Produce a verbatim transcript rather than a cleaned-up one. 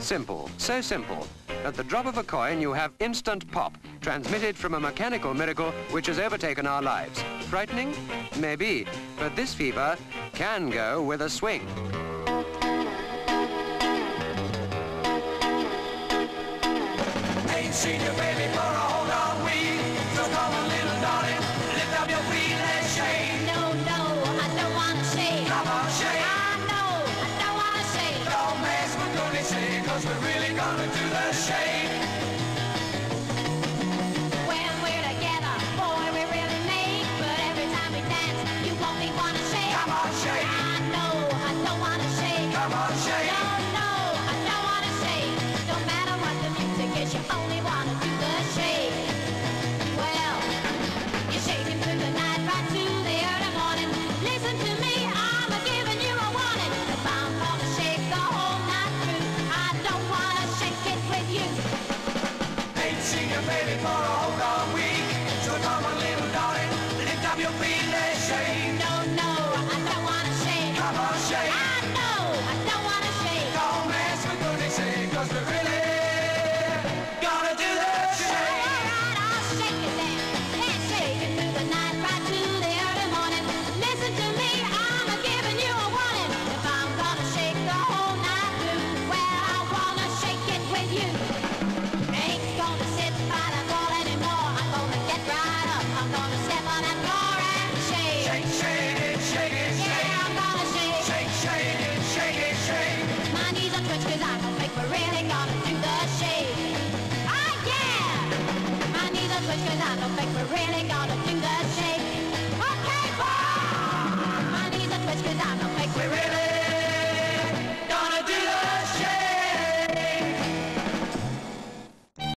Simple, so simple. At the drop of a coin, you have instant pop, transmitted from a mechanical miracle which has overtaken our lives. Frightening? Maybe. But this fever can go with a swing. Ain't seen your baby for a whole long week. So come on, little darling, lift up your feet, let's shake. No, no, I don't wanna shake. Come on, shake. I know, I don't wanna shake. Don't mess with Goody Shake, cause we're really gonna do the shake. When we're together, boy, we really make. But every time we dance, you won't be wanna shake. Come on, shake. I know, I don't wanna shake. Come on, shake. No, no, I don't wanna shake. Don't matter what the music is, you only wanna do the shake. Well, you're shaking through the night right to the early morning. Listen to me, I'm a giving you a warning. If I'm gonna shake the whole night through, I don't wanna shake it with you. Ain't seen your baby for a whole long week. So come on, little darling, lift up your feet, let's shake. No, no, I don't wanna shake. Come on, shake. I